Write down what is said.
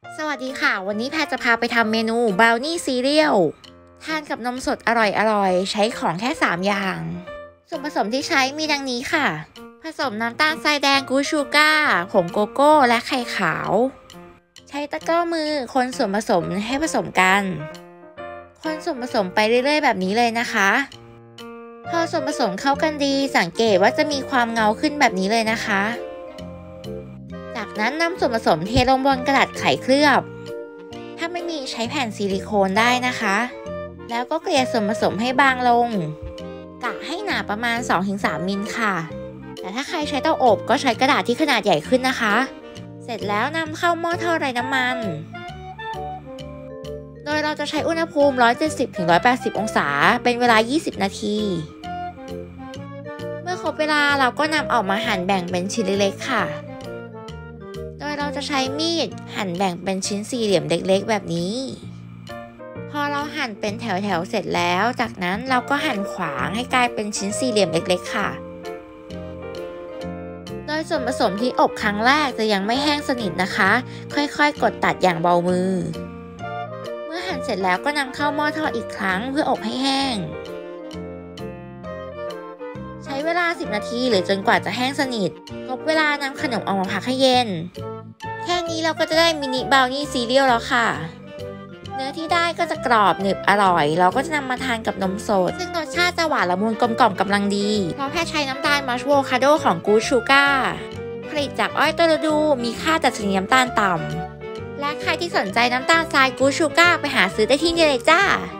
สวัสดีค่ะวันนี้แพรจะพาไปทำเมนูบราวนี่ซีเรียลทานกับนมสดอร่อยใช้ของแค่3อย่างส่วนผสมที่ใช้มีดังนี้ค่ะผสมน้ำตาลทรายแดงกูชูก้าผงโกโก้และไข่ขาวใช้ตะกร้อมือคนส่วนผสมให้ผสมกันคนส่วนผสมไปเรื่อยๆแบบนี้เลยนะคะพอส่วนผสมเข้ากันดีสังเกตว่าจะมีความเงาขึ้นแบบนี้เลยนะคะจากนั้นนำส่วนผสมเทลงบนกระดาษไขเคลือบถ้าไม่มีใช้แผ่นซิลิโคนได้นะคะแล้วก็เกลี่ยส่วนผสมให้บางลงกะให้หนาประมาณ 2-3 มิลค่ะแต่ถ้าใครใช้เตาอบก็ใช้กระดาษที่ขนาดใหญ่ขึ้นนะคะเสร็จแล้วนำเข้าหม้อทอดไร้น้ำมันโดยเราจะใช้อุณหภูมิ 170-180 องศาเป็นเวลา 20 นาทีเมื่อครบเวลาเราก็นำออกมาหั่นแบ่งเป็นชิ้นเล็กๆค่ะโดยเราจะใช้มีดหั่นแบ่งเป็นชิ้นสี่เหลี่ยมเล็กๆแบบนี้พอเราหั่นเป็นแถวๆเสร็จแล้วจากนั้นเราก็หั่นขวางให้กลายเป็นชิ้นสี่เหลี่ยมเล็กๆค่ะโดยส่วนผสมที่อบครั้งแรกจะยังไม่แห้งสนิทนะคะค่อยๆกดตัดอย่างเบามือเมื่อหั่นเสร็จแล้วก็นำเข้าหม้อทอดอีกครั้งเพื่ออบให้แห้งใช้เวลา10 นาทีหรือจนกว่าจะแห้งสนิทครบเวลานำขนมออกมาพักให้เย็นแค่นี้เราก็จะได้มินิบราวนี่ซีเรียลแล้วค่ะเนื้อที่ได้ก็จะกรอบหนึบอร่อยเราก็จะนำมาทานกับนมสดซึ่งรสชาติจะหวานละมุนกลมกล่อมกำลังดีเพราะแพรใช้น้ำตาลมัชโวคาโดของกูดชูก้าผลิตจากอ้อยต้นฤดูมีค่าดัชนีน้ำตาลต่ำและใครที่สนใจน้ำตาลทรายกูดชูก้าไปหาซื้อได้ที่นี่เลยจ้า